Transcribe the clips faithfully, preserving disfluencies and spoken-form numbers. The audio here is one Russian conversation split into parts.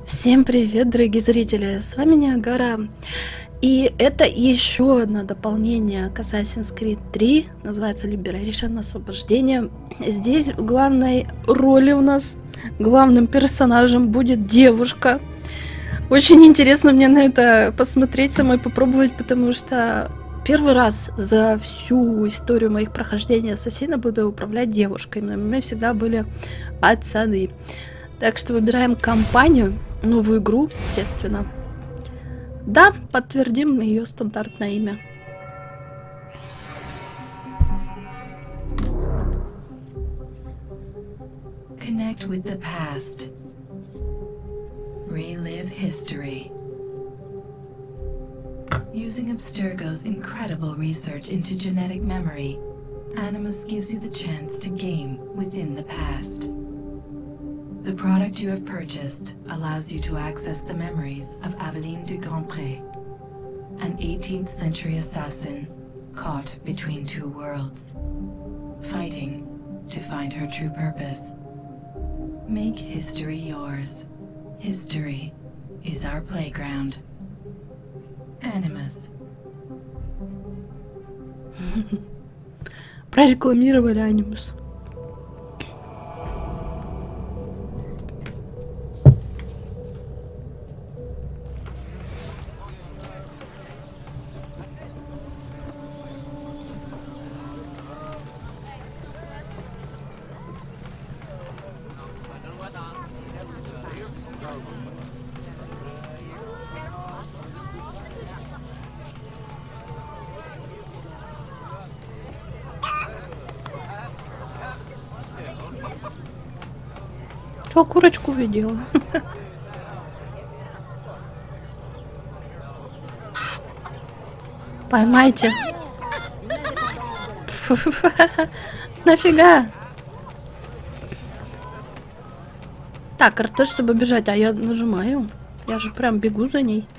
Всем привет, дорогие зрители, с вами Ниагара, и это еще одно дополнение к Assassin's Creed три, называется Liberation, освобождение. Здесь в главной роли у нас, главным персонажем будет девушка. Очень интересно мне на это посмотреть, самой попробовать, потому что первый раз за всю историю моих прохождений Ассасина буду управлять девушками, у меня всегда были пацаны. Так что выбираем компанию, новую игру, естественно. Да, подтвердим ее стандартное имя. Connect with the past. Relive history. Using Abstergo's incredible research into genetic memory, Animus gives you the chance to game within the past. The product you have purchased allows you to access the memories of Aveline de Grandpré, an eighteenth century assassin caught between two worlds, fighting to find her true purpose. Make history yours. History is our playground. Animus. Прорекламировали Animus. Что, курочку видела? Поймайте. Нафига? Так, эр тэ, чтобы бежать, а я нажимаю. Я же прям бегу за ней.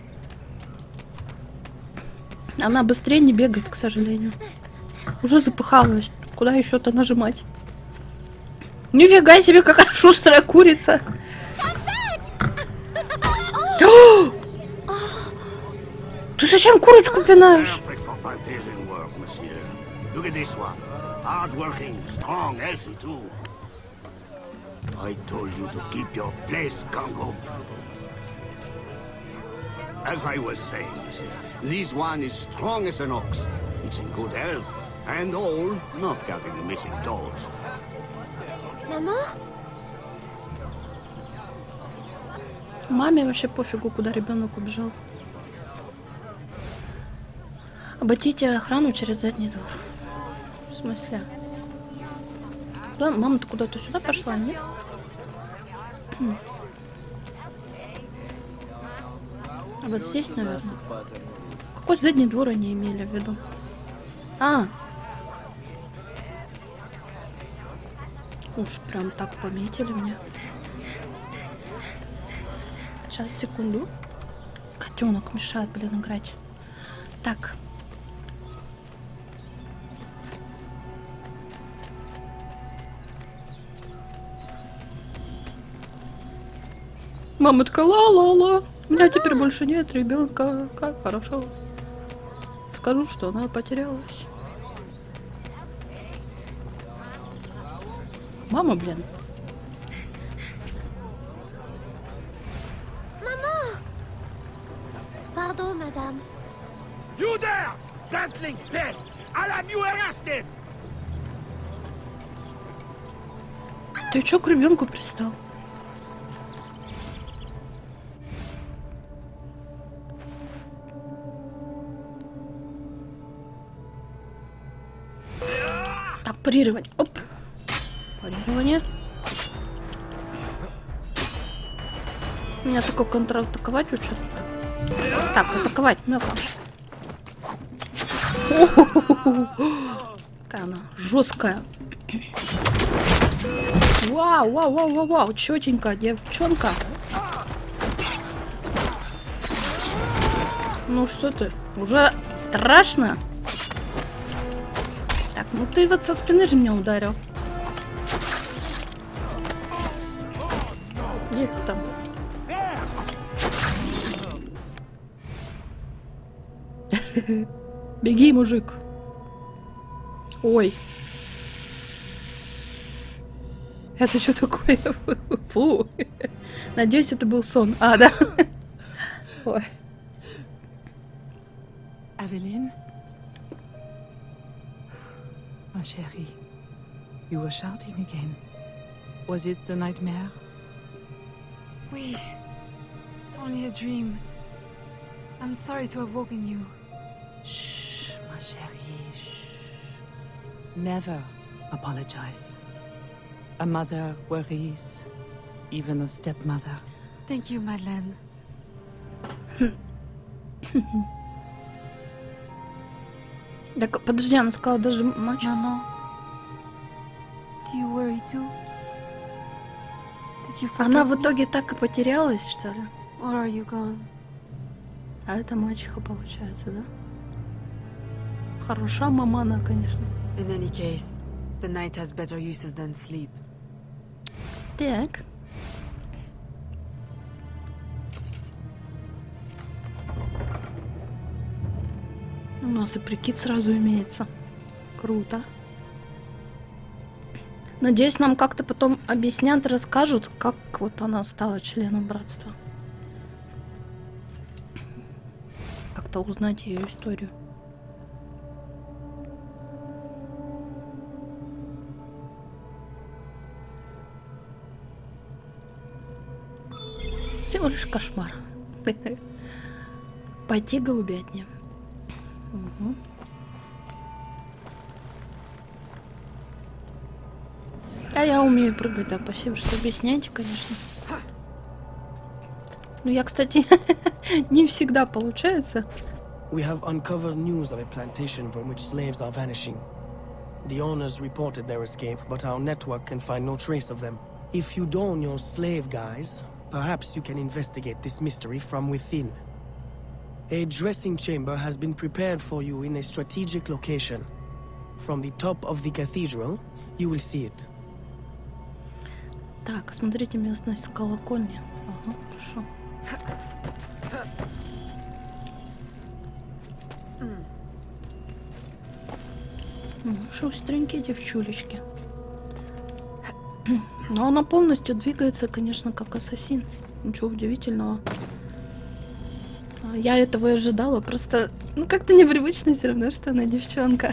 Она быстрее не бегает, к сожалению. Уже запыхалась. Куда еще-то нажимать? Нифига себе, какая шустрая курица! Ты зачем курочку пинаешь? I told you to keep your place, Congo. As I was saying, monsieur, this one is strong as an ox. It's in good health, and all, not counting the missing toes. Мама? Маме вообще пофигу, куда ребенок убежал. Обойдите охрану через задний двор. В смысле? Да, мама-то куда-то сюда пошла, нет? А вот здесь, наверное. Какой задний двор они имели в виду? А! Уж прям так пометили мне. Сейчас, секунду. Котенок мешает, блин, играть. Так. Мама такая, ла-ла-ла. У меня теперь больше нет ребенка. Как хорошо. Скажу, что она потерялась. Мама, блин. Maman! Pardon, madame. You there! Bantling pest! I'll have you arrested! Ты чё к ребенку пристал? Так, парировать. Оп. Парирование. Меня только контратаковать учат. Так, атаковать. Ну-ка. Какая она жесткая. Вау, вау, вау, вау, вау. Четенькая девчонка. Ну что ты? Уже страшно? Так, ну ты вот со спины же меня ударил. Где ты там? Беги, мужик. Ой. Это что такое? Фу. Надеюсь, это был сон. А, да. Ой. Aveline? Ma chérie, you were shouting again. Was it the nightmare? Oui. Only a dream. I'm sorry to have woken you. Shh, ma chérie, shh. Never apologize. A mother worries, even a stepmother. Thank you, Madeleine. Так, подожди, она сказала даже мать. Maman, do you worry too? Did you forget Она в me? итоге так и потерялась, что ли? Or are you gone? А это мачеха получается, да? Хороша мамана, конечно. In any case, the night has better uses than sleep. Так. У нас и прикид сразу имеется. Круто. Надеюсь, нам как-то потом объяснят, расскажут, как вот она стала членом братства. Как-то узнать ее историю. Всего лишь кошмар. Пойти голубятне. Угу. А я умею прыгать, да, спасибо, что объясняете, конечно. Ну, я, кстати, не всегда получается. We have uncovered news of a plantation from which slaves are vanishing. The owners reported their escape, but our network can find no trace of them. If you don your slave guise, perhaps you can investigate this mystery from within. A dressing chamber has been prepared for you in a strategic location. From the top of the cathedral, you will see it. Так, смотрите местность колокольни. Ага, хорошо. Шустренькие девчулечки. Но она полностью двигается, конечно, как ассасин. Ничего удивительного. Я этого и ожидала, просто, ну, как-то непривычно все равно, что она девчонка.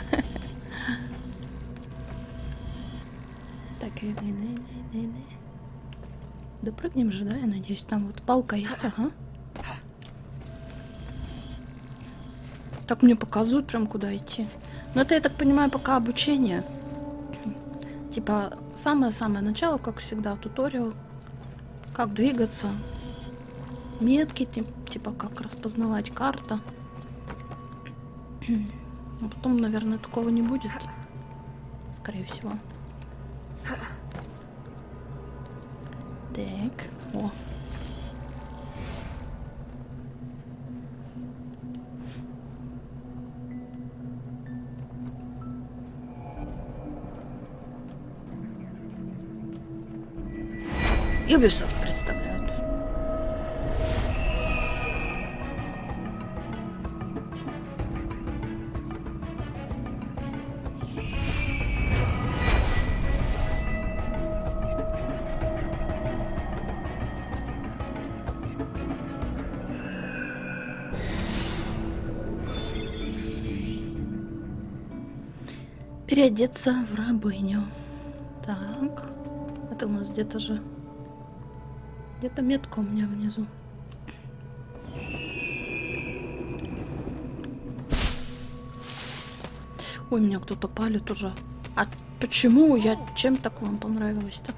Так, допрыгнем же, да, я надеюсь, там вот палка есть, ага. Так мне показывают прям, куда идти. Но это, я так понимаю, пока обучение. Типа, самое-самое начало, как всегда, туториал. Как двигаться. Метки, типа, как распознавать карта. А потом, наверное, такого не будет. Скорее всего. Так, о. Ubisoft представляют. Переодеться в рабыню. Так. Это у нас где-то же... Где-то метка у меня внизу. Ой, меня кто-то палит уже. А почему? Я чем так вам понравилось-то?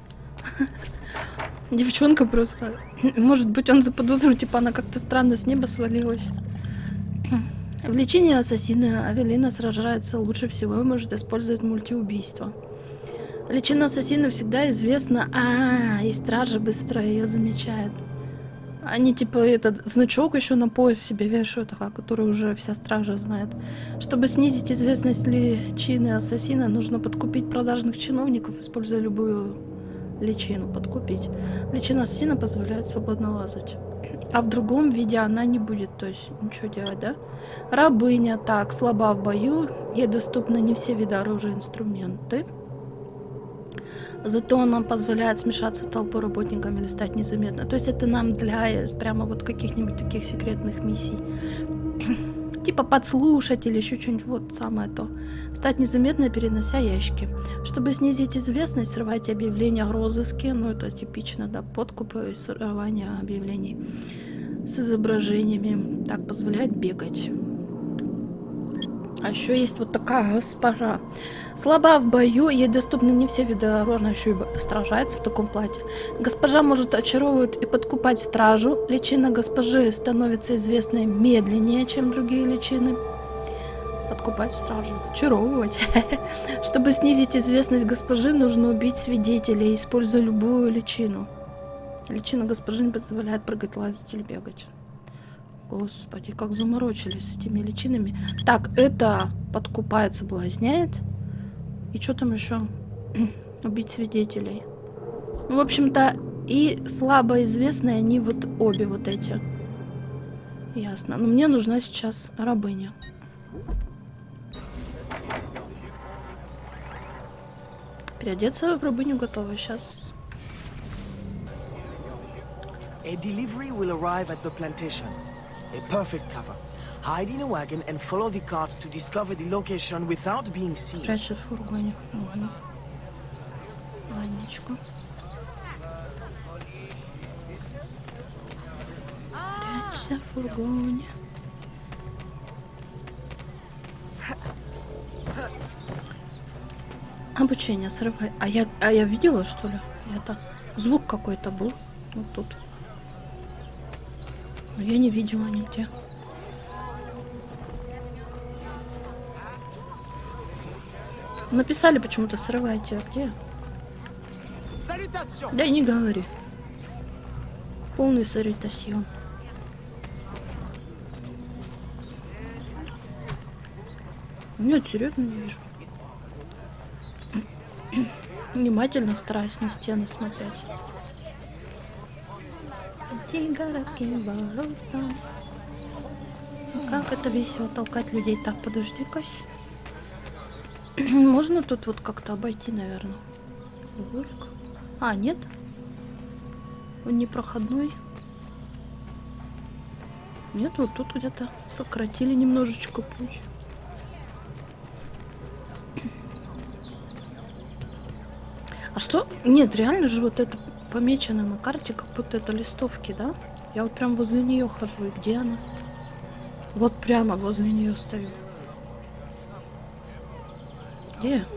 Девчонка просто. Может быть, он заподозрил, типа она как-то странно с неба свалилась. В лечении ассасина Авелина сражается лучше всего и может использовать мультиубийство. Личина ассасина всегда известна. А, и стража быстро ее замечает. Они типа этот значок еще на пояс себе вешают, который уже вся стража знает. Чтобы снизить известность личины ассасина, нужно подкупить продажных чиновников, используя любую личину подкупить. Личина ассасина позволяет свободно лазать. А в другом виде она не будет, то есть ничего делать, да? Рабыня, так, слаба в бою, ей доступны не все виды оружия и инструменты. Зато она позволяет смешаться с толпой работниками или стать незаметно. То есть это нам для прямо вот каких-нибудь таких секретных миссий. Типа подслушать или еще что-нибудь, вот самое то. Стать незаметной, перенося ящики. Чтобы снизить известность, срывайте объявления о розыске. Ну, это типично, да, подкупы и срывание объявлений с изображениями. Так, позволяет бегать. А еще есть вот такая госпожа. Слаба в бою, ей доступны не все виды оружия, еще и сражается в таком платье. Госпожа может очаровывать и подкупать стражу. Личина госпожи становится известной медленнее, чем другие личины. Подкупать стражу, очаровывать. Чтобы снизить известность госпожи, нужно убить свидетелей, используя любую личину. Личина госпожи не позволяет прыгать, лазить или бегать. Господи, как заморочились с этими личинами. Так, это подкупает, соблазняет. И что там еще? Убить свидетелей. Ну, в общем-то, и слабо известные они вот обе вот эти. Ясно. Но мне нужна сейчас рабыня. Переодеться в рабыню готова сейчас. A delivery will arrive at the plantation. A perfect cover. Hide in a wagon and follow the cart to discover the location without being seen. Прячься в фургоне. Угу. Ладничку. Прячься в фургоне. Обучение срывай. А я, а я видела, что ли? Это звук какой-то был. Вот тут. Но я не видела нигде. Написали почему-то срывайте. А где? Да и не говори. Полный салютасьон. Нет, серьезно не вижу. Внимательно стараюсь на стены смотреть. Иди городским воротам. Как это весело толкать людей. Так, подожди-кась. Можно тут вот как-то обойти, наверное. Уголик. А, нет? Он непроходной. Нет, вот тут где-то сократили немножечко путь. А что? Нет, реально же вот это помечено на карте, как будто это листовки, да? Я вот прям возле нее хожу. И где она? Вот прямо возле нее стою. Где?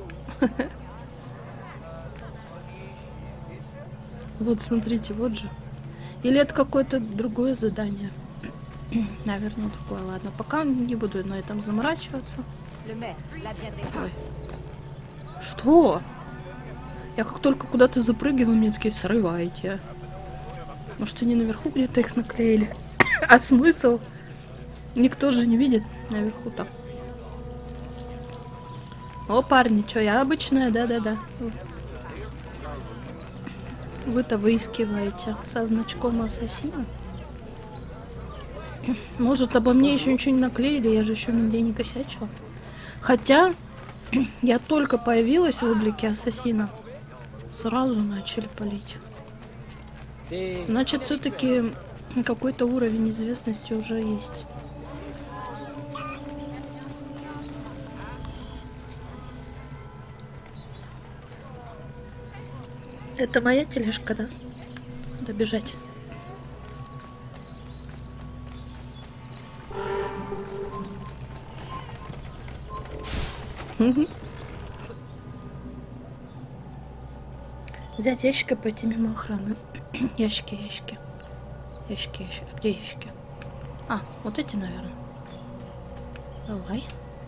Вот, смотрите, вот же. Или это какое-то другое задание? Наверное, другое. Ладно, пока не буду на этом заморачиваться. Ой. Что? Я как только куда-то запрыгиваю, мне такие срывайте. Может, они наверху где-то их наклеили? А смысл? Никто же не видит наверху-то. О, парни, что, я обычная? Да-да-да. Вы-то выискиваете со значком ассасина. Может, обо мне еще ничего не наклеили, я же еще нигде не косячила. Хотя, я только появилась в облике ассасина. Сразу начали палить. Значит, все-таки какой-то уровень известности уже есть. Это моя тележка, да? Надо бежать. Взять ящик и пойти мимо охраны. Ящики, ящики. Ящики, ящики. Где ящики? А, вот эти, наверное. Давай.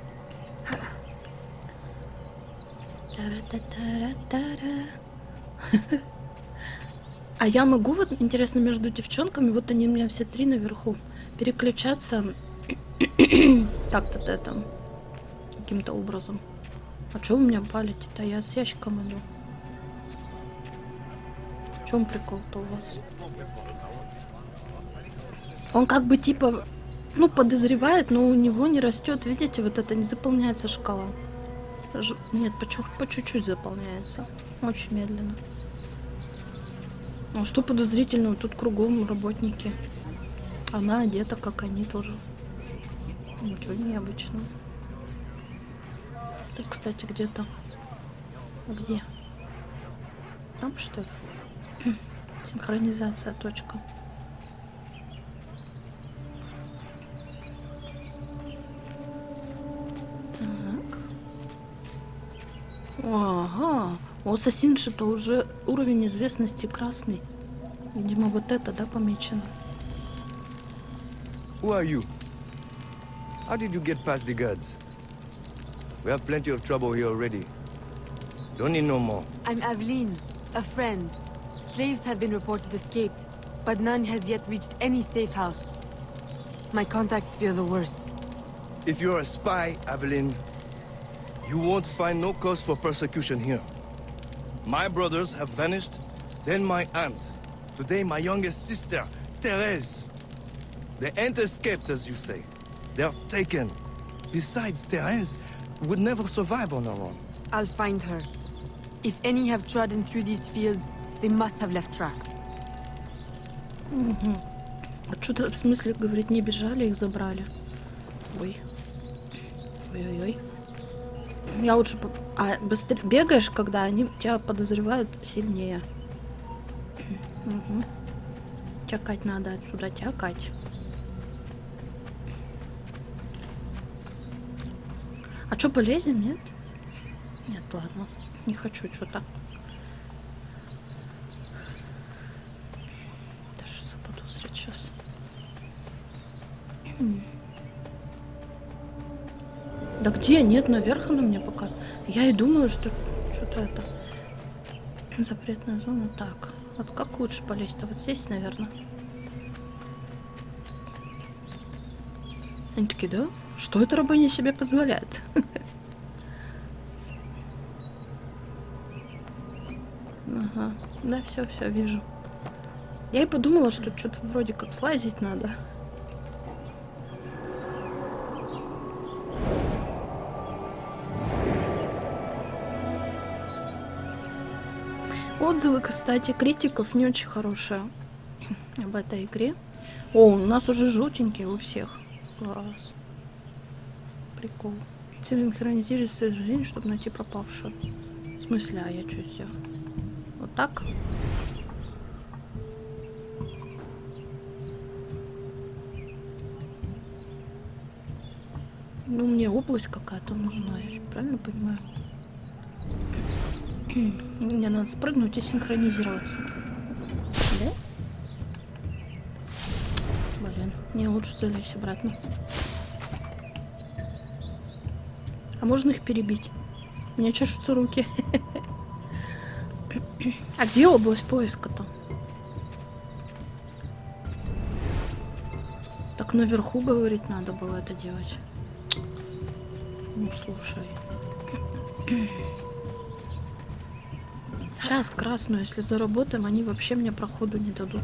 А я могу, вот, интересно, между девчонками, вот они у меня все три наверху, переключаться так-то там, каким-то образом. А что вы меня палите-то? Я с ящиком иду. В чем прикол-то у вас? Он как бы типа, ну, подозревает, но у него не растет, видите, вот это не заполняется шкала. Ж... Нет, по, чу... по чуть-чуть заполняется. Очень медленно. Ну, что подозрительного? Тут кругом работники. Она одета, как они тоже. Ничего необычного. Тут, кстати, где-то... Где? Там, что ли? Синхронизация, точка. Так. Ага. У ассасинши-то уже уровень известности красный. Видимо, вот это, да, помечено. Who are you? How did you get past the guards? We have plenty of trouble here already. Don't need no more. I'm Aveline, a friend. Slaves have been reported escaped, but none has yet reached any safe house. My contacts fear the worst. If you're a spy, Aveline, you won't find no cause for persecution here. My brothers have vanished, then my aunt. Today my youngest sister, Therese. They ain't escaped, as you say. They're taken. Besides, Therese would never survive on her own. I'll find her. If any have trodden through these fields, they must have left tracks. Угу. А что-то в смысле, говорит, не бежали, их забрали. Ой. Ой-ой-ой. Я лучше... По... А быстрее бегаешь, когда они тебя подозревают сильнее. Угу. Тякать надо отсюда, тякать. А что, полезем, нет? Нет, ладно. Не хочу что-то. Да что заподозрить сейчас? Да где? Нет, наверх она мне показывает. Я и думаю, что что-то это... Запретная зона. Так, вот как лучше полезть-то? Вот здесь, наверное. Они такие, да? Что это рабыня себе позволяет? Ага, да, все, все, вижу. Я и подумала, что что-то вроде как слазить надо. Отзывы, кстати, критиков не очень хорошие об этой игре. О, у нас уже желтенькие у всех. Класс. Прикол. Синхронизируй свою жизнь, чтобы найти пропавшую. В смысле, а я что сделал? Вот так? Ну, мне область какая-то нужна, я же правильно понимаю? Мне надо спрыгнуть и синхронизироваться. Да? Блин, мне лучше залезть обратно. А можно их перебить? У меня чешутся руки. А где область поиска-то? Так наверху, говорить, надо было это делать. Ну, слушай. Сейчас красную, если заработаем, они вообще мне проходу не дадут.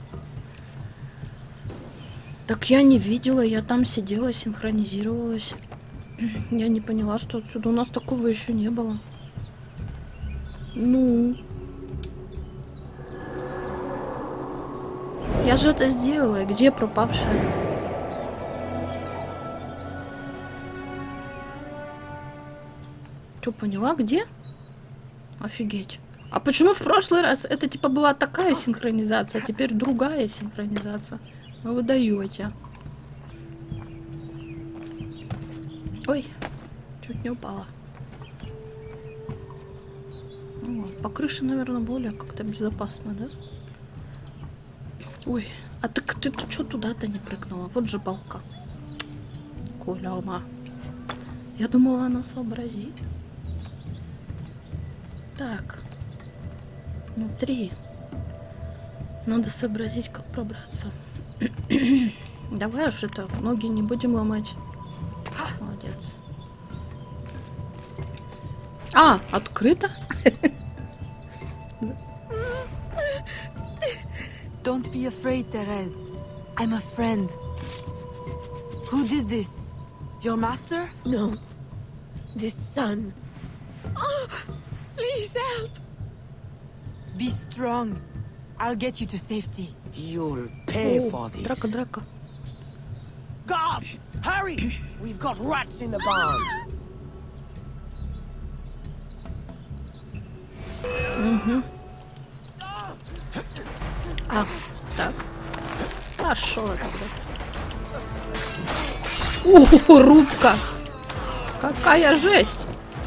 Так я не видела, я там сидела, синхронизировалась. Я не поняла, что отсюда. У нас такого еще не было. Ну. Я же это сделала. Где пропавшая? Что, поняла, где? Офигеть. А почему в прошлый раз это типа была такая синхронизация, а теперь другая синхронизация? Вы выдаете. Ой, чуть не упала. О, по крыше, наверное, более как-то безопасно, да? Ой, а так ты, ты что туда-то не прыгнула? Вот же балка. Коляма. Я думала, она сообразит. Так. Внутри. Надо сообразить, как пробраться. Давай уж это, ноги не будем ломать. Молодец. А, открыто? Don't be afraid, Therese. I'm a friend. Who did this? Your master? No. This son. Oh, please help. Be strong. I'll get you to safety. You'll pay О, for this. драка, драка. Guards, hurry! We've got rats in the barn. Угу. А, так. Пошел отсюда. Ух, рубка! Какая жесть!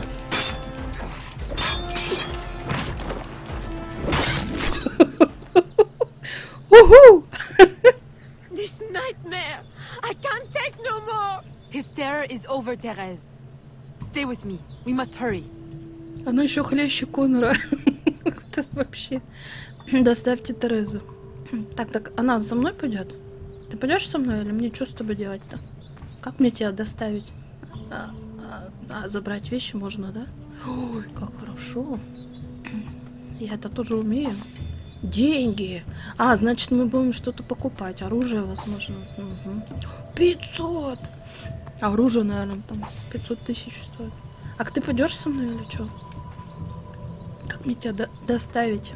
Уху! This nightmare. I can't take no more. His terror is over, Therese. Stay with me. We must hurry. Она еще хлеще Конора. Это вообще. Доставьте Терезу. Так, так, она за мной пойдет? Ты пойдешь со мной или мне что с тобой делать-то? Как мне тебя доставить? А, а, а, забрать вещи можно, да? Ой, как хорошо. Я это тоже умею. Деньги. А, значит, мы будем что-то покупать. Оружие, возможно. Угу. пятьсот! Оружие, наверное, там пятьсот тысяч стоит. А ты пойдешь со мной или что? Как мне тебя до доставить?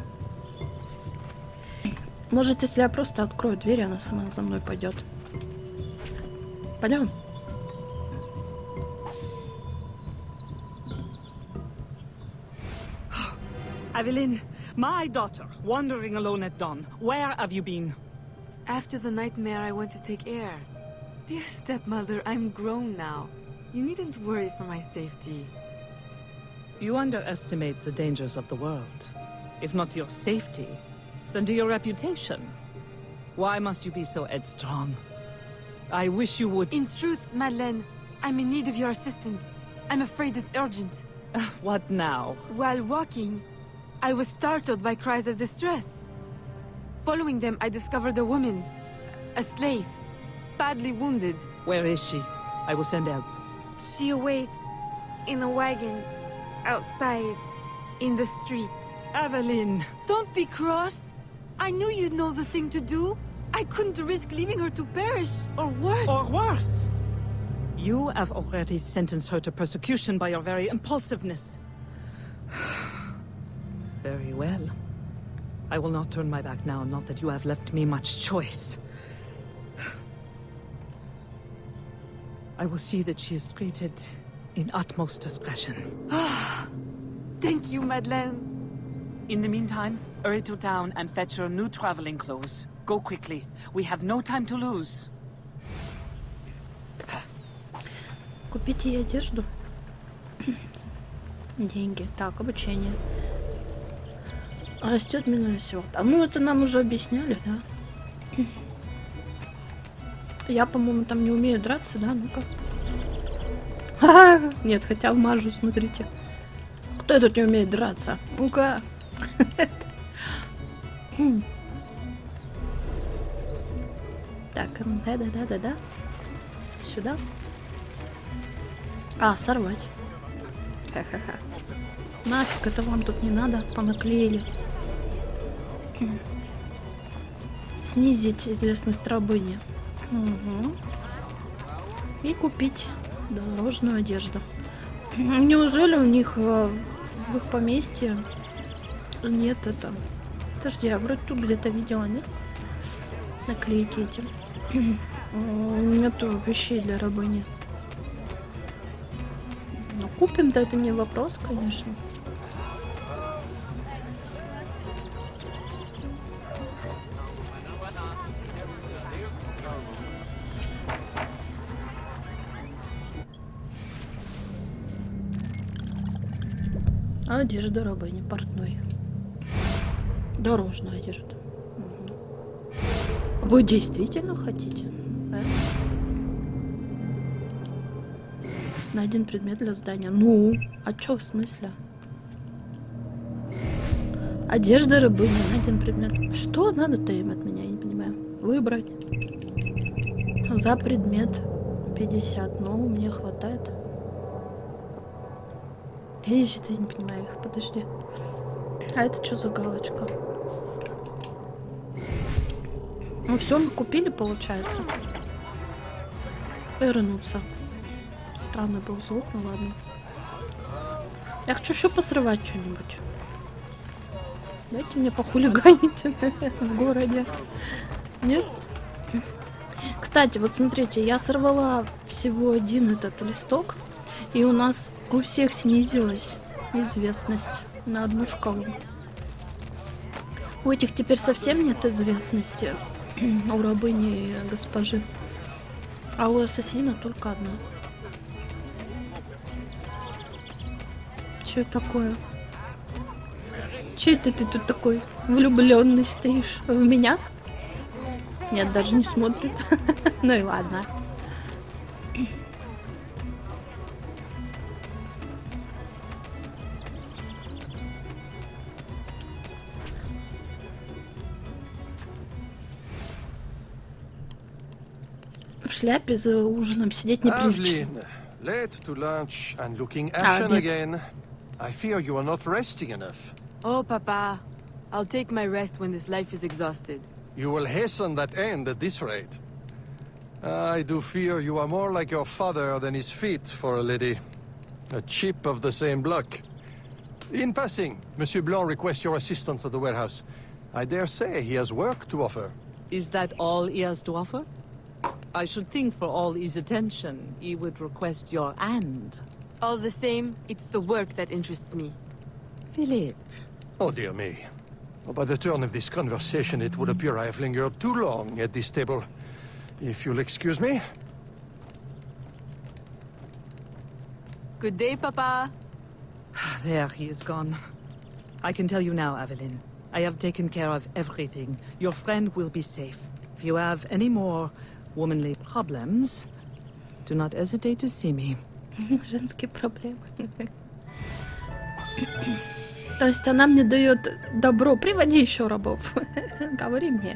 Может, если я просто открою дверь, она сама за мной пойдет. Пойдем. Aveline, my daughter, wandering alone at dawn. Where have you been? After the nightmare, I went to take air. Dear stepmother, I'm grown now. You needn't worry for my safety. You underestimate the dangers of the world. If not your safety, then to your reputation. Why must you be so headstrong? I wish you would... In truth, Madeleine, I'm in need of your assistance. I'm afraid it's urgent. What now? While walking, I was startled by cries of distress. Following them, I discovered a woman, a slave, badly wounded. Where is she? I will send help. She awaits in a wagon, outside, in the street. Aveline! Don't be cross. I knew you'd know the thing to do. I couldn't risk leaving her to perish, or worse. Or worse! You have already sentenced her to persecution by your very impulsiveness. Very well. I will not turn my back now, not that you have left me much choice. I will see that she is treated in utmost discretion. Thank you, Madeleine. In the meantime, hurry to town and fetch her new traveling clothes. Go quickly. We have no time to lose. Купить ей одежду. Деньги. Так, обучение. Растет минуя всего. А ну это нам уже объясняли, да? Я, по-моему, там не умею драться, да? Ну-ка. Нет, хотя вмажу, смотрите. Кто тут не умеет драться? Ну-ка. Так, да-да-да-да-да. Сюда. А, сорвать. Ха-ха-ха. Нафиг, это вам тут не надо. Понаклеили. Снизить известность рабыни. Угу. И купить дорожную одежду. Неужели у них в их поместье нет это? Подожди, я вроде тут где-то видела, нет? Наклейки эти. Нету вещей для рабыни. Но купим-то это не вопрос, конечно. Одежда рабыни, портной. Дорожная одежда. Угу. Вы действительно хотите? А? Найден предмет для здания. Ну, а чё в смысле? Одежда рабыни, найден предмет. Что надо-то им от меня, я не понимаю. Выбрать. За предмет пятьдесят. Ну, мне хватает. Я что-то не понимаю их. Подожди. А это что за галочка? Ну все, мы купили, получается. Вернуться. Странный был звук, ну ладно. Я хочу еще посрывать что-нибудь. Дайте мне похулиганить в городе. Нет? Кстати, вот смотрите, я сорвала всего один этот листок, и у нас у всех снизилась известность на одну шкалу. У этих теперь совсем нет известности, у рабыни и госпожи, а у ассасина только одна. Что такое? Че это ты тут такой влюбленный стоишь? В меня? Нет, даже не смотрит. Ну и ладно. В шляпе за ужином сидеть неприлично. Late to lunch and looking ashen again. I fear you are not resting enough. Oh, Papa. I'll take my rest when this life is exhausted. You will hasten that end at this rate. I do fear you are more like your father than his feet for a lady. A chip of the same block. In passing, Monsieur Blanc requests your assistance at the warehouse. I dare say he has work to offer. Is that all he has to offer? I should think for all his attention, he would request your hand. All the same, it's the work that interests me. Philip. Oh, dear me. Well, by the turn of this conversation, it would appear I have lingered too long at this table. If you'll excuse me. Good day, Papa. There, he is gone. I can tell you now, Aveline. I have taken care of everything. Your friend will be safe. If you have any more womanly problems, do not hesitate to see me. Женские проблемы. То есть она мне дает добро. Приводи еще рабов. Говори мне.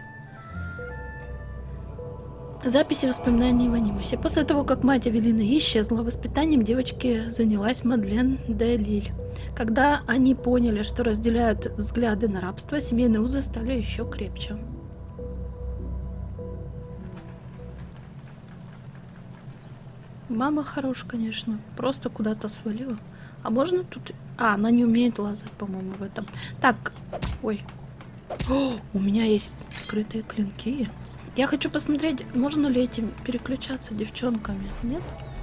Записи воспоминаний в анимусе. После того, как мать Авелины исчезла, воспитанием девочки занялась Мадлен де Лиль. Когда они поняли, что разделяют взгляды на рабство, семейные узы стали еще крепче. Мама хорош, конечно. Просто куда-то свалила. А можно тут... А, она не умеет лазать, по-моему, в этом. Так, ой. О, у меня есть скрытые клинки. Я хочу посмотреть, можно ли этим переключаться девчонками. Нет?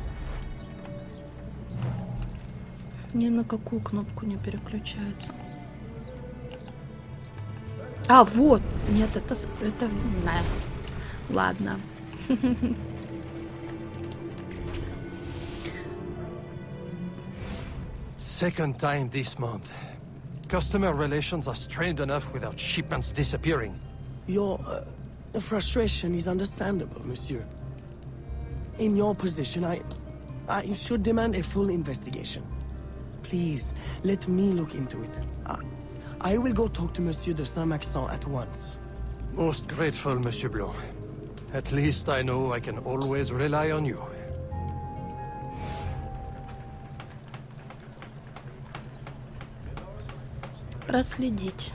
Ни на какую кнопку не переключается. А, вот. Нет, это... это... Да. Ладно. Second time this month. Customer relations are strained enough without shipments disappearing. Your uh, frustration is understandable, monsieur. In your position, I... I should demand a full investigation. Please, let me look into it. I, I will go talk to Monsieur de Saint-Maxent at once. Most grateful, Monsieur Blanc. At least I know I can always rely on you. Проследить.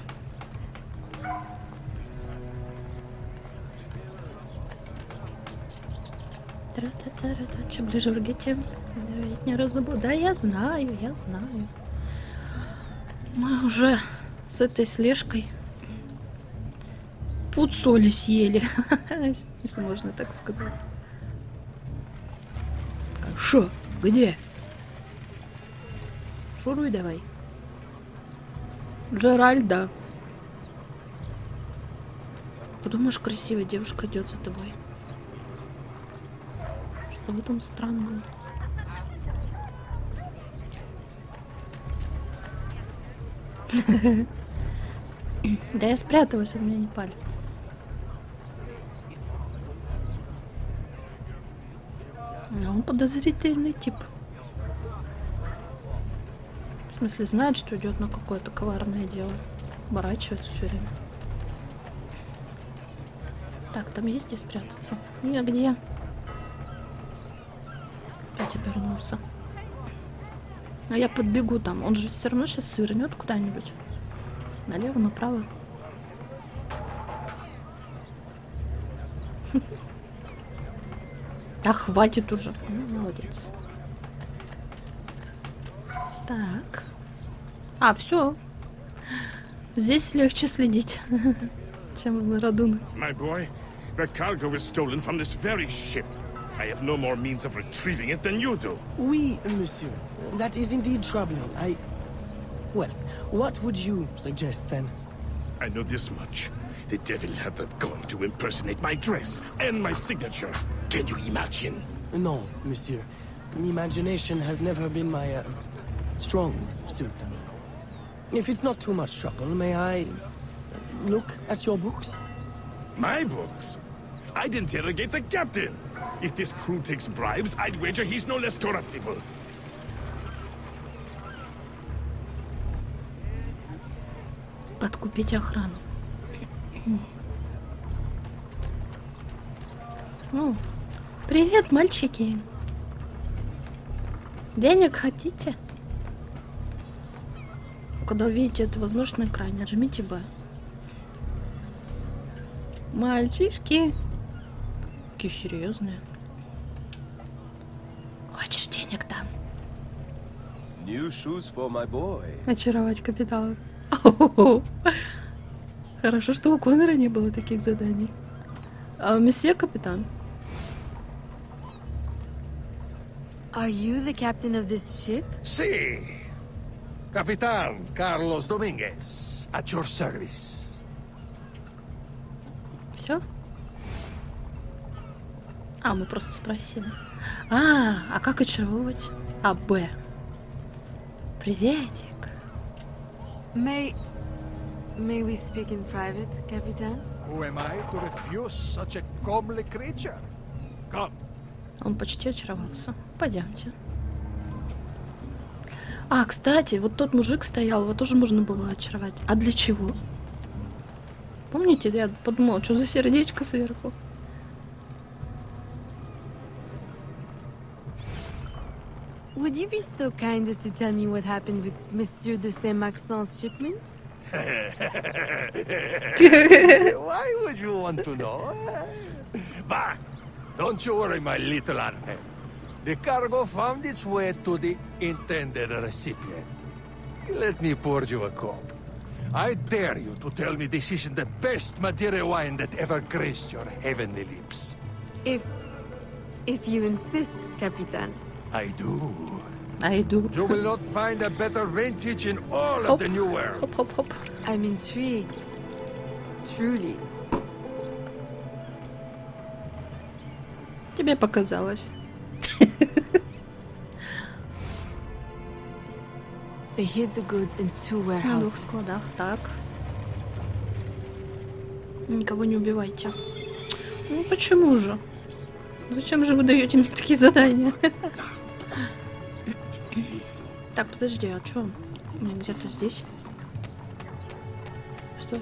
Тра-та-та-та-та. Чем ближе в Ргете, не разобрал. Да, я знаю, я знаю. Мы уже с этой слежкой пуд соли съели, если можно так сказать. Шо? Где? Шуруй давай. Джеральда. Подумаешь, красивая девушка идет за тобой. Что в этом странного? Да я спряталась, он меня не палит. А он подозрительный тип. В смысле, знает, что идет на какое-то коварное дело. Оборачивается все время. Так, там есть где спрятаться? Не, где? Опять обернулся. А я подбегу там. Он же все равно сейчас свернет куда-нибудь. Налево, направо. Да хватит уже. Ну, молодец. Так. А, все. Здесь легче следить, чем на Радуна. My boy, the cargo was stolen from this very ship. I have no more means of retrieving it than you do. Oui, monsieur. That is indeed troubling. I... Well, what would you suggest then? I know this much. The devil had the gall to impersonate my dress and my signature. Can you imagine? No, monsieur. Imagination has never been my, uh, strong suit. If it's not too much trouble, may I look at your books? My books? I'd interrogate the captain. If this crew takes bribes, I'd wager he's no less corruptible. Подкупить охрану. Ну, привет, мальчики. Денег хотите? Когда увидите эту возможность на экране, нажмите Б. Мальчишки. Какие серьезные. Хочешь денег там? New shoes for my boy. Очаровать капитана. Хорошо, что у Конора не было таких заданий. А месье капитан. Are you the captain of this ship? Sí. Capitán Carlos Dominguez, at your service. Все? А, мы просто спросили. А, а как очаровывать? А, Б. Приветик. May... May we speak in private, Capitan? Who am I to refuse such a comely creature? Come. Он почти очаровался. Пойдемте. А, кстати, вот тот мужик стоял, его тоже можно было очаровать. А для чего? Помните, я подумала, что за сердечко сверху? Would you be so kind as to tell me what happened with Monsieur de Saint-Maxent's shipment? Why would you want to know? Bah! Don't you worry, my little Angel. The cargo found its way to the intended recipient. Let me pour you a cup. I dare you to tell me this isn't the best Madeira wine that ever graced your heavenly lips. If... if you insist, Capitan. I do. I do. You will not find a better vintage in all Hop. of the New World. Хоп, хоп, хоп. I'm intrigued. Truly. Тебе показалось. They hid the goods in two На двух warehouses. складах, так. Никого не убивайте. Ну почему же? Зачем же вы даете мне такие задания? Так, подожди, а что? У меня где-то здесь. Что это?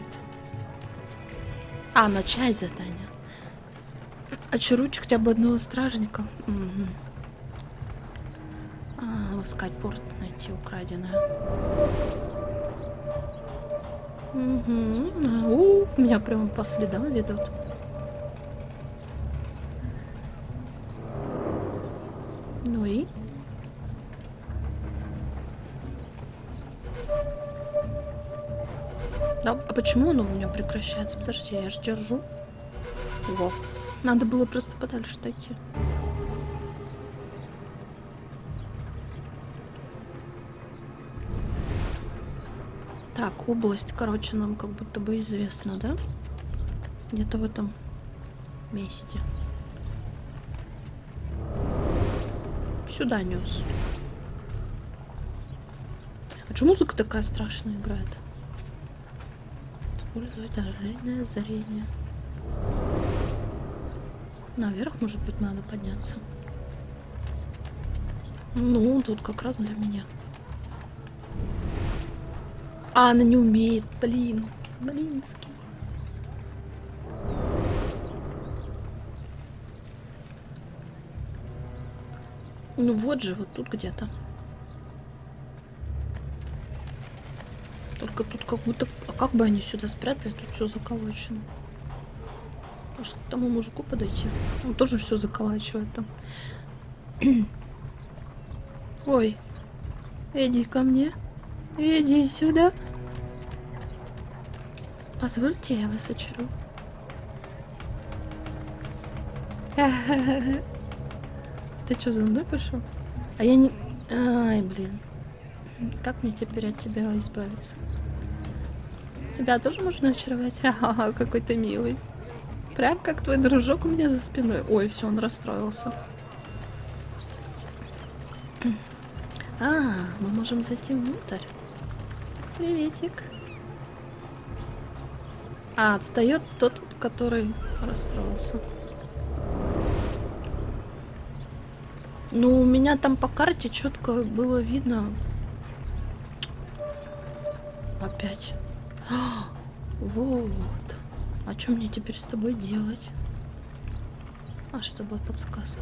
А, начать задание. Очаруйте хотя бы одного стражника. Угу. А, искать порт, найти украденное. Угу. У, меня прямо по следам ведут. Ну и? Да, а почему оно у меня прекращается? Подожди, я же держу. Во. Надо было просто подальше дойти. Так, область, короче, нам как будто бы известна, да? Где-то в этом месте. Сюда нес. А что музыка такая страшная играет? Использовать оружейное зрение. Наверх, может быть, надо подняться. Ну, тут как раз для меня. А, она не умеет, блин. Блинский. Ну вот же, вот тут где-то. Только тут как будто... А как бы они сюда спрятали? Тут все заколочено. Может, к тому мужику подойти? Он тоже все заколачивает там. Ой, иди ко мне. Иди сюда. Позвольте, я вас очарую. Ты что, за мной пошел? А я не... Ай, блин. Как мне теперь от тебя избавиться? Тебя тоже можно очаровать? Ага, какой ты милый. Прям как твой дружок у меня за спиной. Ой, все, он расстроился. А, мы можем зайти внутрь. Приветик. А, отстает тот, который расстроился. Ну, у меня там по карте четко было видно. Опять. А, вот. А что мне теперь с тобой делать? А что была подсказка?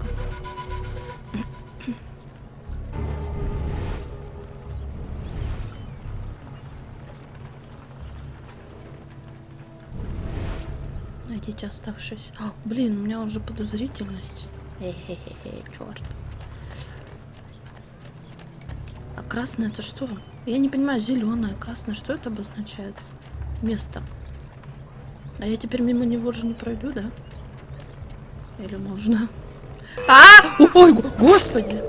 Найдите оставшись. А, блин, у меня уже подозрительность. Хе-хе-хе, черт. А красное это что? Я не понимаю, зеленое, красное, что это обозначает? Место. А я теперь мимо него же не пройду, да? Или можно? А! Ой, господи!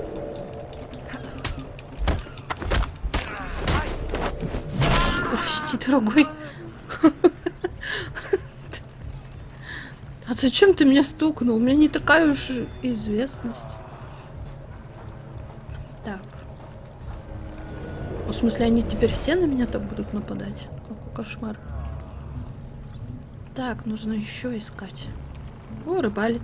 Прости, дорогой. А зачем ты меня стукнул? У меня не такая уж известность. Так. В смысле, они теперь все на меня так будут нападать? Какой кошмар. Так, нужно еще искать. О, рыбалит.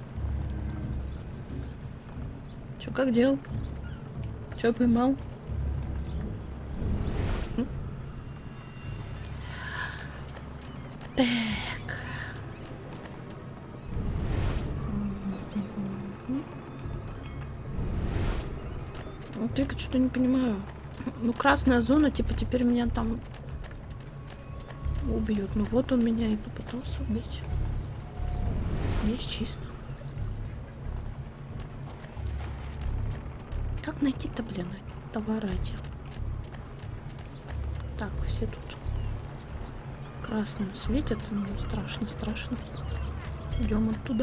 Че, как дел? Че поймал? М? Так. Ну, только что-то не понимаю. Ну, красная зона, типа, теперь меня там убьют. Ну, вот он меня и попытался убить. Здесь чисто. Как найти-то, блин, товары эти? Так, все тут красным светятся. Ну, страшно, страшно. Идем оттуда.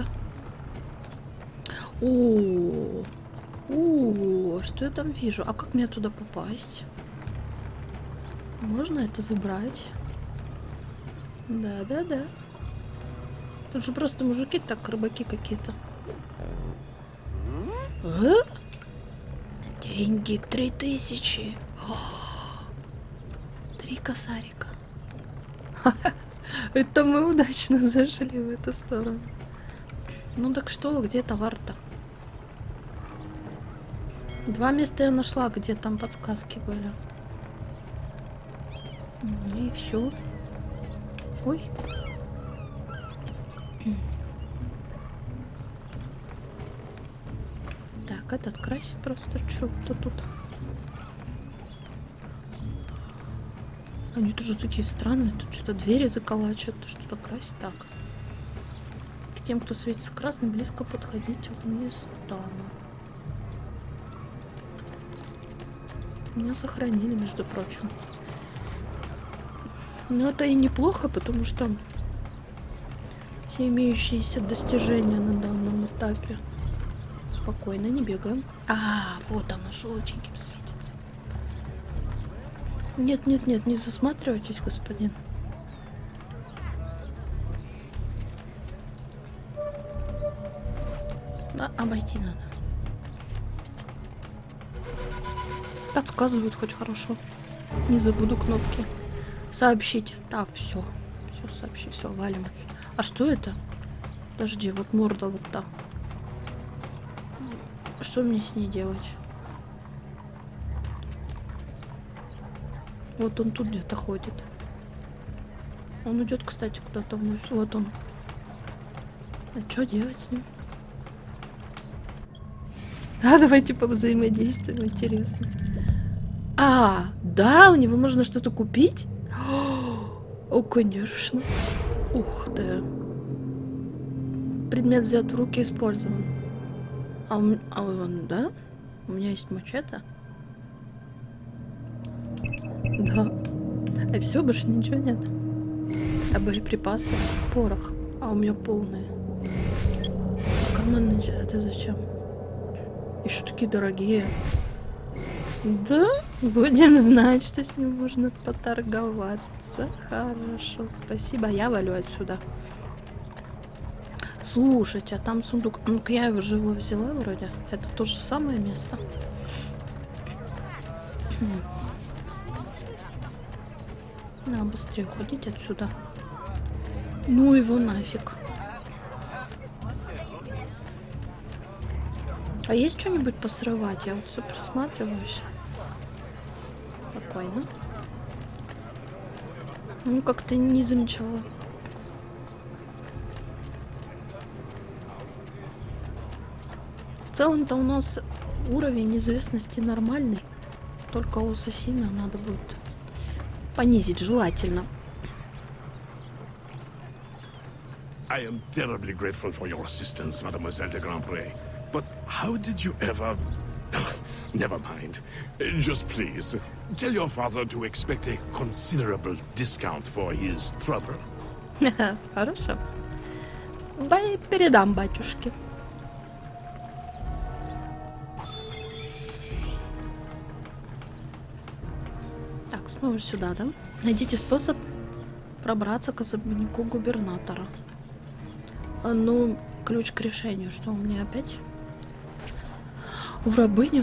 О, о, что я там вижу? А как мне туда попасть? Можно это забрать? Да, да, да. Тут же просто мужики, так, рыбаки какие-то. А? Деньги три тысячи. Три косарика. Это мы удачно зашли в эту сторону. Ну так что, где товар-то? Два места я нашла, где там подсказки были. И все. Ой. Так, этот красит просто что-то тут. Они тоже такие странные. Тут что-то двери заколачивают, что-то красит. Так. К тем, кто светится красным, близко подходить не стану. Меня сохранили, между прочим. Но это и неплохо, потому что все имеющиеся достижения на данном этапе. Спокойно, не бегаем. А, вот оно, желтеньким светится. Нет, нет, нет, не засматривайтесь, господин. Да, обойти надо. Подсказывают хоть хорошо. Не забуду кнопки. Сообщить. Да, все. Все, сообщи, все, валим отсюда. А что это? Подожди, вот морда вот та. Что мне с ней делать? Вот он тут где-то ходит. Он идет, кстати, куда-то вниз. Вот он. А что делать с ним? А, давайте повзаимодействуем, интересно. А, да, у него можно что-то купить? О, конечно. Ух ты. Предмет взят в руки, использован. А, у... а он, да? У меня есть мачете? Да. А все, больше ничего нет. А боеприпасы, порох. А у меня полные. Командный, это зачем? Еще такие дорогие. Да? Будем знать, что с ним можно поторговаться. Хорошо, спасибо. Я валю отсюда. Слушайте, а там сундук. Ну-ка, я его живо взяла вроде. Это то же самое место. Надо быстрее уходить отсюда. Ну его нафиг. А есть что-нибудь посрывать? Я вот все просматриваюсь. Спокойно. Ну, как-то не замечала. В целом-то у нас уровень известности нормальный. Только у ассасина надо будет понизить желательно. I am terribly grateful for your assistance, Mademoiselle de Grandpré. But how did you ever... Never mind. Just please, tell your father to expect a considerable discount for his trouble. Хорошо. Бай, передам батюшке. Так, снова сюда, да? Найдите способ пробраться к особняку губернатора. А, ну, ключ к решению. Что у меня опять? В рабыню?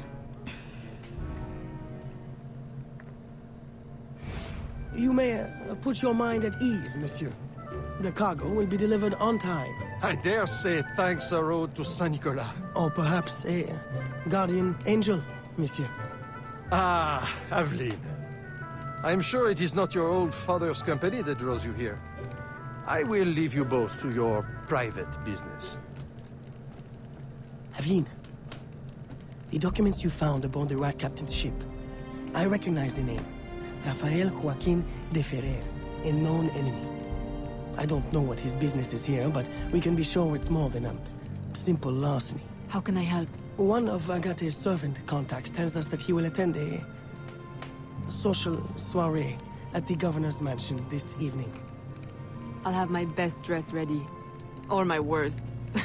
You may uh, put your mind at ease, monsieur. The cargo will be delivered on time. I dare say thanks are owed to Saint Nicolas. Or perhaps a uh, guardian angel, monsieur. Ah, Aveline. I'm sure it is not your old father's company that draws you here. I will leave you both to your private business. Aveline, the documents you found aboard the Rat Captain's ship. I recognize the name. Rafael Joaquin de Ferrer, a known enemy. I don't know what his business is here, but we can be sure it's more than a simple larceny. How can I help? One of Agate's servant contacts tells us that he will attend a social soiree at the governor's mansion this evening. I'll have my best dress ready. Or my worst.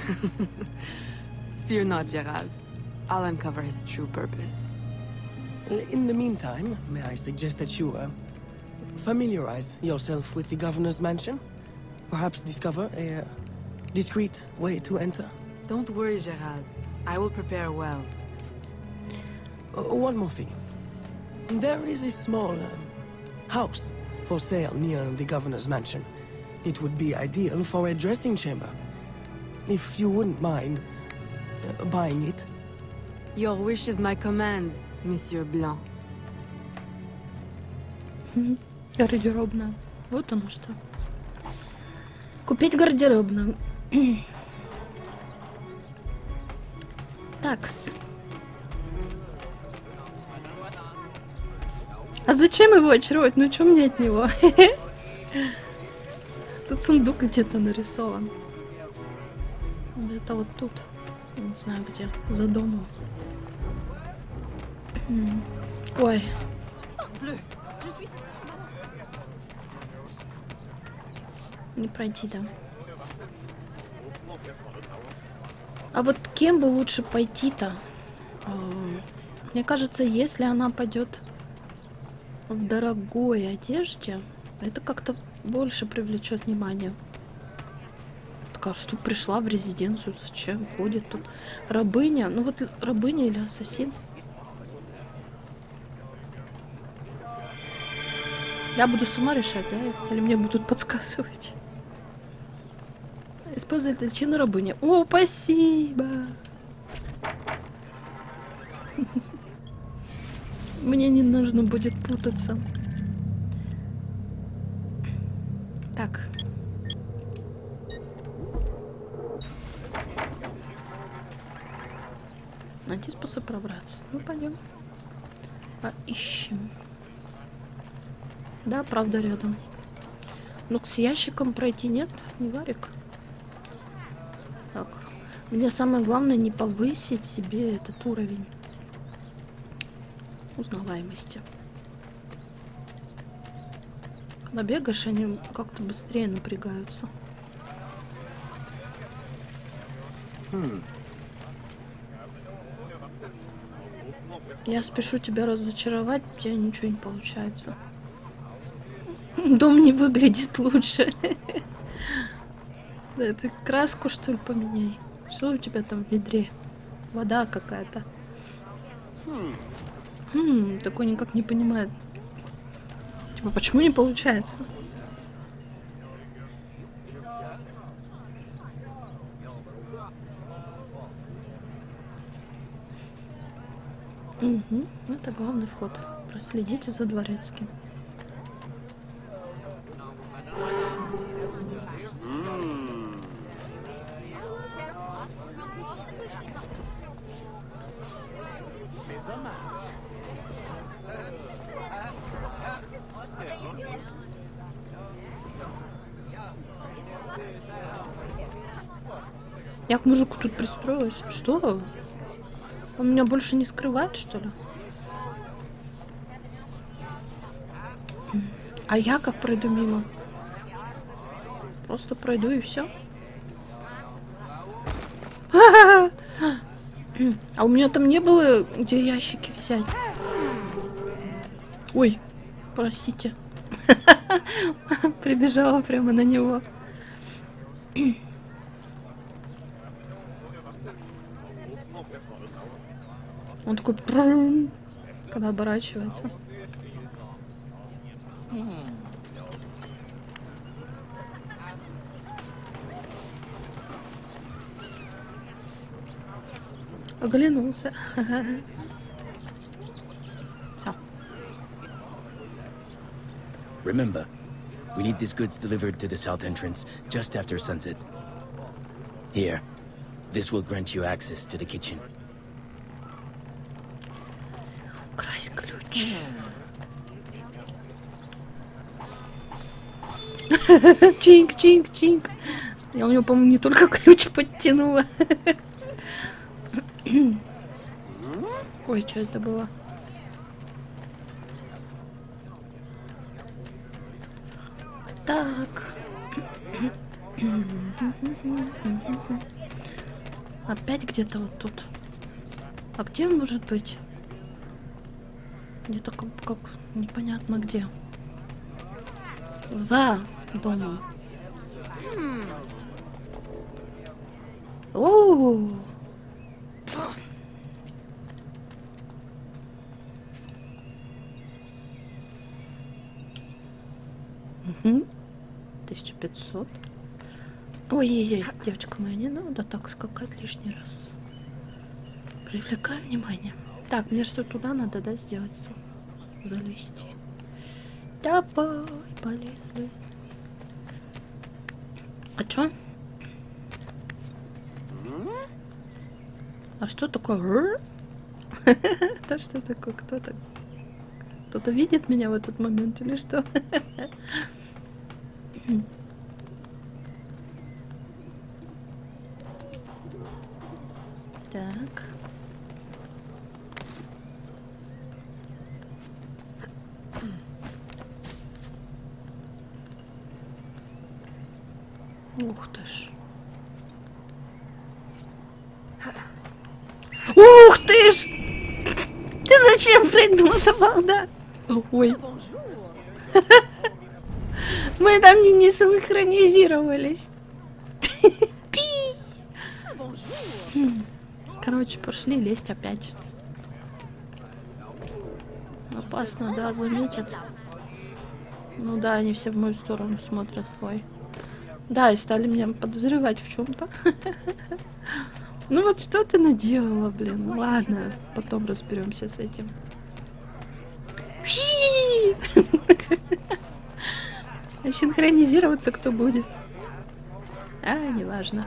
Fear not, Gerald. I'll uncover his true purpose. In the meantime, may I suggest that you, uh, familiarize yourself with the governor's mansion? Perhaps discover a uh, discreet way to enter? Don't worry, Gerald. I will prepare well. Uh, one more thing. There is a small uh, house for sale near the governor's mansion. It would be ideal for a dressing chamber. If you wouldn't mind uh, buying it. Your wish is my command, Monsieur Blanc. Гардеробная. Вот оно что. Купить гардеробную. Такс. А зачем его очаровать? Ну что мне от него? Тут сундук где-то нарисован. Это вот тут. Не знаю где. За домом. Ой. Не пройти, да. А вот кем бы лучше пойти-то? Мне кажется, если она пойдет в дорогой одежде, это как-то больше привлечет внимание. Такая, что пришла в резиденцию, зачем ходит тут? Рабыня, ну вот рабыня или ассасин? Я буду сама решать, да? Или мне будут подсказывать? Использовать личину рабыни. О, спасибо! Мне не нужно будет путаться. Так. Найти способ пробраться. Ну, пойдем. А ищем. Да, правда, рядом. Ну, с ящиком пройти нет, не варик. Мне самое главное не повысить себе этот уровень узнаваемости. Когда бегаешь, они как-то быстрее напрягаются. Хм. Я спешу тебя разочаровать, у тебя ничего не получается. Дом не выглядит лучше. Да, ты краску, что ли, поменяй. Что у тебя там в ведре? Вода какая-то. Хм, такой никак не понимает. Типа, почему не получается? Угу, это главный вход. Проследите за дворецким. Я к мужику тут пристроилась. Что? Он меня больше не скрывает, что ли? А я как пройду мимо? Просто пройду и все. А у меня там не было, где ящики взять. Ой, простите. Прибежала прямо на него. Он такой, когда оборачивается. Оглянулся. Все. Remember, we need these goods delivered to the south entrance just after sunset. Here, this will grant you access to the kitchen. Украсть ключ. Чинк, чинк, чинк. Я у него, по-моему, не только ключ подтянула. Ой, что это было? Так. Опять где-то вот тут. А где он может быть? Где-то как, как непонятно где. За домом. О! Угу. тысяча пятьсот. Ой-ой-ой, девочка моя, не надо так скакать лишний раз. Привлекай внимание. Так, мне что туда надо, да, сделать? Залезти. Давай, полезли. А чё? А что такое? Да что такое? Кто-то? Кто-то видит меня в этот момент или что? Так. Ух ты ж. Ух ты ж! Ты зачем придумал, балда? Ой. Мы там не, не синхронизировались. Пи! Короче, пошли лезть опять. Опасно, да, заметят. Ну да, они все в мою сторону смотрят. Ой. Да, и стали меня подозревать в чем-то. Ну вот что ты наделала, блин. Ладно, потом разберемся с этим. А синхронизироваться кто будет? А, неважно.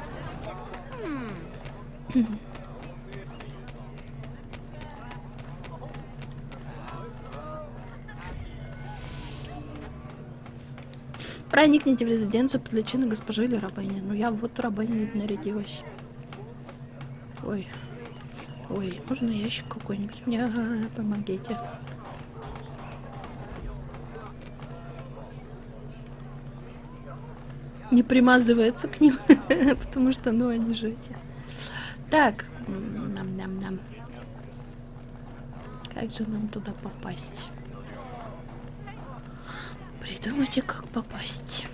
Проникните в резиденцию под личиной госпожи или рабыни. Ну я вот рабыня нарядилась. Ой. Ой, можно ящик какой-нибудь? Мне помогите. Не примазывается к ним, потому что, ну, они же эти. Так, нам-нам-нам. Как же нам туда попасть? Придумайте, как попасть.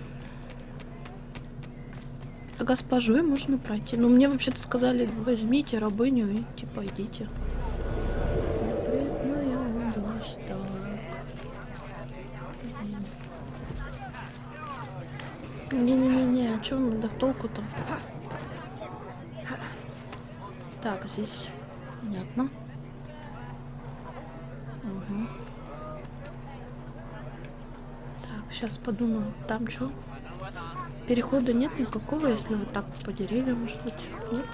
А госпожой можно пройти. Ну, мне вообще-то сказали, возьмите рабыню и типа идите. Запретная область, так. Не-не-не-не, о чем да толку-то? Так, здесь понятно. Угу. Так, сейчас подумаю, там что? Перехода нет никакого, если вот так по деревьям, может быть, нет?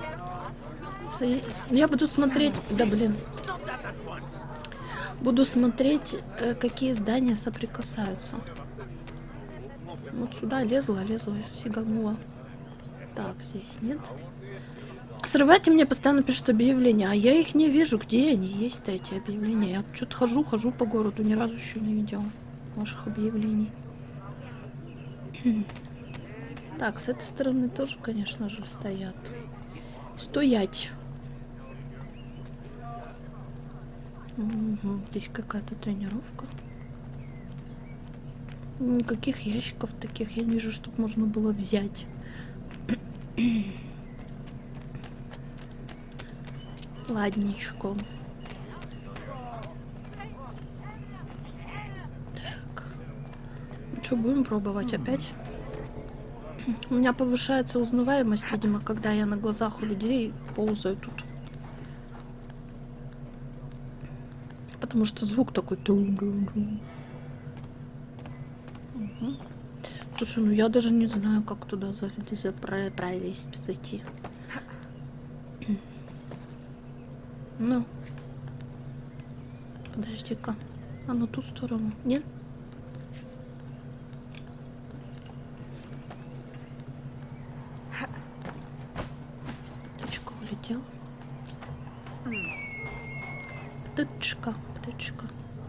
Я буду смотреть, да блин, буду смотреть, какие здания соприкасаются. Вот сюда лезла, лезла, сиганула. Так, здесь нет. Срывайте мне постоянно пишут объявления, а я их не вижу. Где они есть-то, эти объявления? Я что-то хожу, хожу по городу, ни разу еще не видела ваших объявлений. Так, с этой стороны тоже, конечно же, стоят. Стоять. Угу. Здесь какая-то тренировка. Никаких ящиков таких я не вижу, чтобы можно было взять. Ладничко. Так. Ну что, будем пробовать опять? У меня повышается узнаваемость, видимо, когда я на глазах у людей ползаю тут. Потому что звук такой... Угу. Слушай, ну я даже не знаю, как туда залезть, пролезть, зайти. Ну. Подожди-ка. А на ту сторону? Нет? Птичка улетела. Птичка, птичка.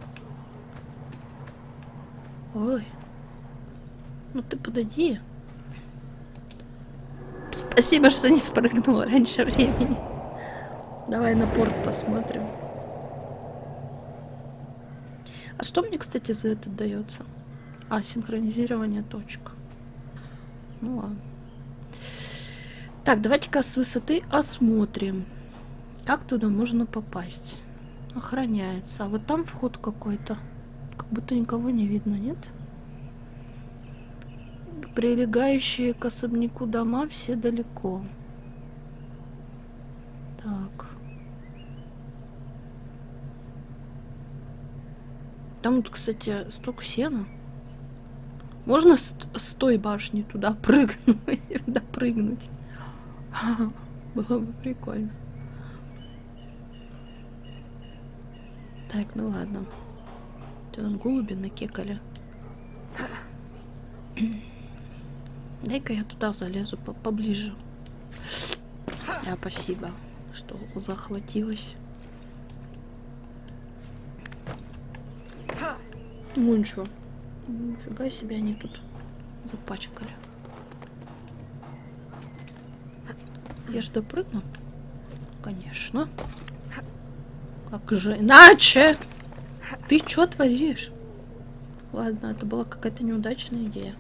Ой. Ну ты подойди. Спасибо, что не спрыгнула раньше времени. Давай на порт посмотрим. А что мне, кстати, за это дается? А, синхронизирование точек. Ну ладно. Так, давайте-ка с высоты осмотрим. Как туда можно попасть? Охраняется. А вот там вход какой-то. Как будто никого не видно, нет? Прилегающие к особняку дома все далеко. Так. Там вот, кстати, столько сена. Можно с, с той башни туда прыгнуть, допрыгнуть? Было бы прикольно. Так, ну ладно. Что там голуби накекали? Дай-ка я туда залезу по поближе. Да, спасибо, что захватилась. Ну ничего. Нифига себе они тут запачкали. Я ж допрыгну? Конечно. Как же иначе? Ты что творишь? Ладно, это была какая-то неудачная идея.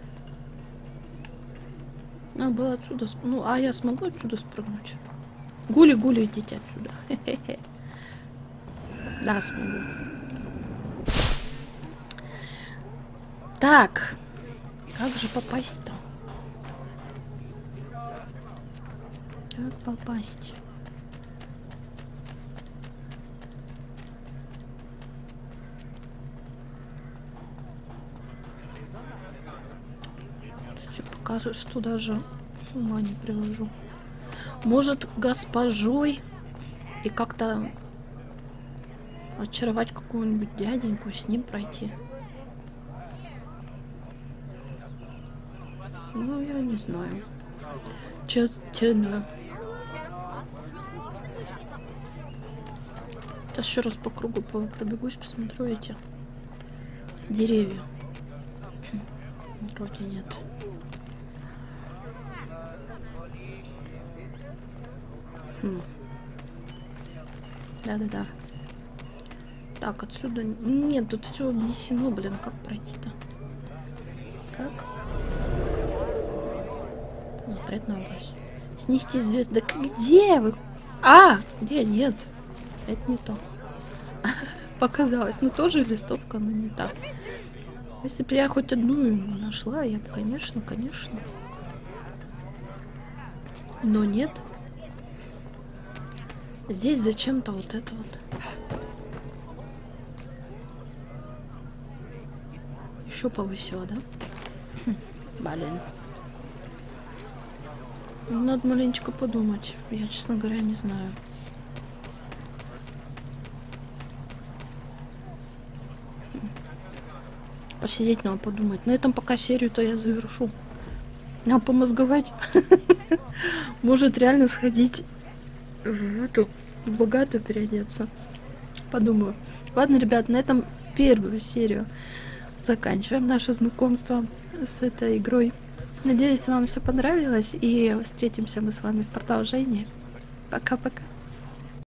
Надо было отсюда... Ну, а я смогу отсюда спрыгнуть? Гули-гули, идите отсюда. Хе-хе-хе. Да, смогу. Так. Как же попасть-то? Как попасть? Пока что даже ума не приложу. Может, госпожой и как-то очаровать какого-нибудь дяденьку, с ним пройти. Ну, я не знаю. Честно. Сейчас еще раз по кругу пробегусь, посмотрю эти деревья. Вроде нет. Хм. Да-да-да. Так, отсюда... Нет, тут все обнесено, блин, как пройти-то? Как? Запретная область. Снести звезд. Да где вы? А! Где? Нет. Это не то. Показалось. Ну, тоже листовка, но не так. Если бы я хоть одну нашла, я бы, конечно, конечно. Но нет. Здесь зачем-то вот это вот. Еще повысила, да? Хм, блин. Надо маленечко подумать. Я, честно говоря, не знаю. Посидеть надо, подумать. На этом пока серию-то я завершу. Надо помозговать. Может реально сходить в эту, в богатую переодеться. Подумаю. Ладно, ребят, на этом первую серию заканчиваем наше знакомство с этой игрой. Надеюсь, вам все понравилось. И встретимся мы с вами в продолжении. Пока-пока.